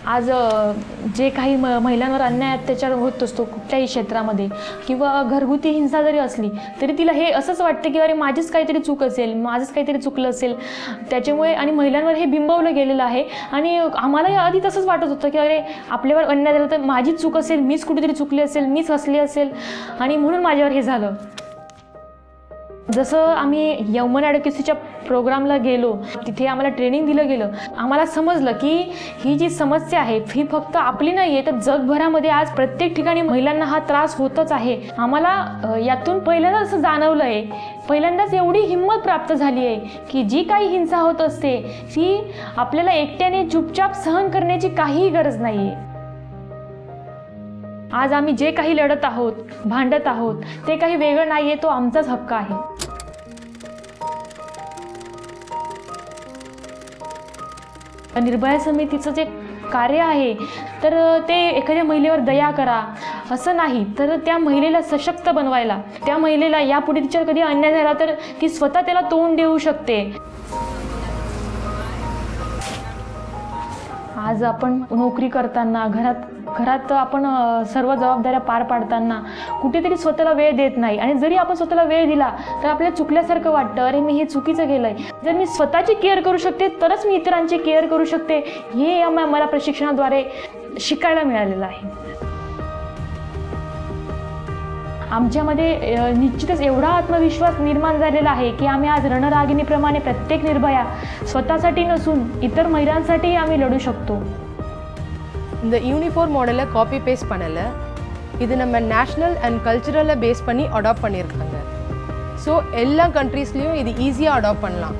आज जे काही महिलांवर अन्याय अत्याचार होत असतो कुठल्याही क्षेत्रामध्ये किंवा घरगुती हिंसा जरी असली तरी तिला हे असंच वाटतं की अरे माझीच काहीतरी चूक असेल, माझंच काहीतरी चुकलं असेल. त्याच्यामुळे आणि महिलांवर हे बिंबवलं गेलेलं आहे. आणि आम्हालाही आधी तसंच वाटत होतं की अरे आपल्यावर अन्याय झाला तर माझीच चूक असेल, मीच कुठेतरी चुकली असेल, मीच हसली असेल आणि म्हणून माझ्यावर हे झालं. जसं आम्ही यौमन ॲडव्होकेसीच्या प्रोग्रामला गेलो, तिथे आम्हाला ट्रेनिंग दिलं गेलं. आम्हाला समजलं की ही जी समस्या आहे ही फक्त आपली नाही आहे, तर जगभरामध्ये आज प्रत्येक ठिकाणी महिलांना हा त्रास होतच आहे. आम्हाला यातून पहिल्यांदाच असं जाणवलं आहे, पहिल्यांदाच एवढी हिंमत प्राप्त झाली आहे की जी काही हिंसा होत असते ती आपल्याला एकट्याने चुपचाप सहन करण्याची काहीही गरज नाही आहे. आज आम्ही जे काही लढत आहोत, भांडत आहोत, ते काही वेगळं नाही आहे, तो आमचाच हक्क आहे. निर्भया समितीचं जे कार्य आहे तर ते एखाद्या महिलेवर दया करा असं नाही, तर त्या महिलेला सशक्त बनवायला, त्या महिलेला यापुढे तिच्यावर कधी अन्याय झाला तर ती स्वतः त्याला तोंड देऊ शकते. आज आपण नोकरी करताना, घरात आपण सर्व जबाबदाऱ्या पार पाडताना कुठेतरी स्वतःला वेळ देत नाही. आणि जरी आपण स्वतःला वेळ दिला तर आपल्याला चुकल्यासारखं वाटतं, अरे मी हे चुकीचं केलं आहे. जर मी स्वतःची केअर करू शकते तरच मी इतरांची केअर करू शकते, हे मला प्रशिक्षणाद्वारे शिकायला मिळालेलं आहे. आमच्यामध्ये निश्चितच एवढा आत्मविश्वास निर्माण झालेला आहे की आम्ही आज रणरागिणीप्रमाणे प्रत्येक निर्भया स्वतःसाठी नसून इतर महिलांसाठी आम्ही लढू शकतो. இந்த யூனிஃபார்ம் மாடலை காப்பி பேஸ்ட் பண்ணலை, இது நம்ம நேஷ்னல் அண்ட் கல்ச்சுரலை பேஸ் பண்ணி அடாப்ட் பண்ணியிருக்காங்க. ஸோ எல்லா கண்ட்ரீஸ்லேயும் இது ஈஸியாக அடாப்ட் பண்ணலாம்.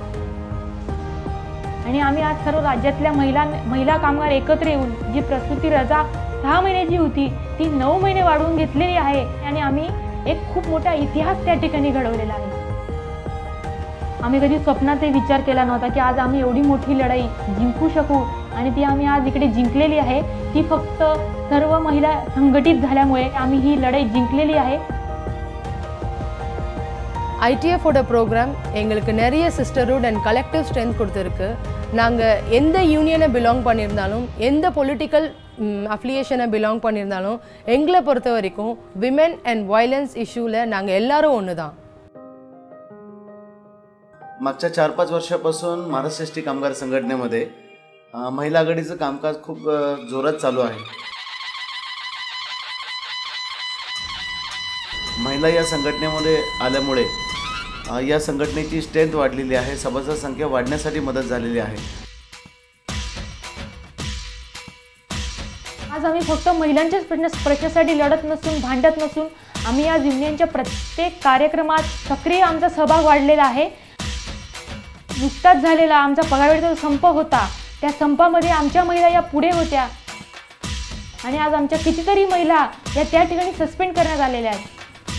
आणि आम्ही आज सर्व राज्यातल्या महिला कामगार एकत्र येऊन जी प्रसूती रजा 6 महिन्याची होती ती 9 महिने वाढवून घेतलेली आहे. आणि आम्ही एक खूप मोठा इतिहास त्या ठिकाणी घडवलेला आहे. आम्ही कधी स्वप्नातही विचार केला नव्हता की आज आम्ही एवढी मोठी लढाई जिंकू शकू आणि ती आम्ही आज इकडे जिंकलेली आहे. ती फक्त सर्व महिला संघटित झाल्यामुळे आम्ही ही लढाई जिंकलेली आहे. ஐடிஎஃபோட ப்ரோக்ராம் எங்களுக்கு நிறைய சிஸ்டர்ஹுட் அண்ட் கலெக்டிவ் ஸ்ட்ரென்த் கொடுத்துருக்கு. நாங்கள் எந்த யூனியனை பிலாங் பண்ணியிருந்தாலும், எந்த பொலிட்டிக்கல் அஃபிலியேஷனை பிலாங் பண்ணியிருந்தாலும், எங்களை பொறுத்த வரைக்கும் விமென் அண்ட் வயலன்ஸ் இஷ்யூவில் நாங்கள் எல்லாரும் ஒன்று தான். मागच्या 4-5 वर्षापासून महाराष्ट्र एसटी कामगार संघटनेमध्ये महिला आघाडीचं कामकाज खूप जोरात चालू आहे. महिला या संघटनेमध्ये आल्यामुळे या संघटनेची स्ट्रेंथ वाढलेली आहे, सभासद संख्या वाढण्यासाठी मदत झालेली आहे. आज आम्ही फक्त महिलांच्याच प्रश्नासाठी लढत नसून, भांडत नसून, आम्ही आज युनियनच्या प्रत्येक कार्यक्रमात सक्रिय आमचा सहभाग वाढलेला आहे. नुकताच झालेला आमचा पगारवाढीचा संप होता, त्या संपामध्ये आमच्या महिला या पुढे होत्या आणि आज आमच्या कितीतरी महिला या त्या ठिकाणी सस्पेंड करण्यात आलेल्या आहेत.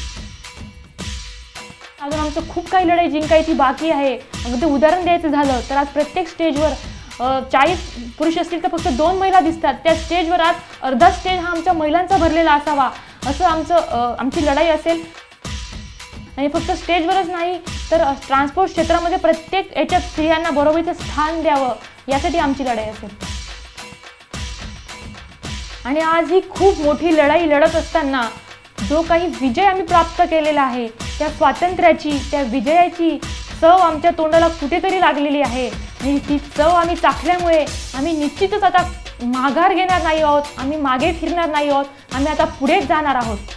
अजून आमचं खूप काही लढाई जिंकायची बाकी आहे. अगदी उदाहरण द्यायचं झालं तर आज प्रत्येक स्टेजवर 40 पुरुष असतील तर फक्त 2 महिला दिसतात. त्या स्टेजवर आज अर्धा स्टेज हा आमच्या महिलांचा भरलेला असावा असं आमची लढाई असेल. आणि फक्त स्टेजवरच नाही तर ट्रान्सपोर्ट क्षेत्रामध्ये प्रत्येक याच्यात स्त्रियांना बरोबरीचं स्थान द्यावं यासाठी आमची लढाई असेल. आणि आज ही खूप मोठी लढाई लढत असताना जो काही विजय आम्ही प्राप्त केलेला आहे त्या स्वातंत्र्याची, त्या विजयाची चव आमच्या तोंडाला कुठेतरी लागलेली आहे. आणि ती चव आम्ही चाखल्यामुळे आम्ही निश्चितच आता माघार घेणार नाही आहोत, आम्ही मागे फिरणार नाही आहोत, आम्ही आता पुढेच जाणार आहोत.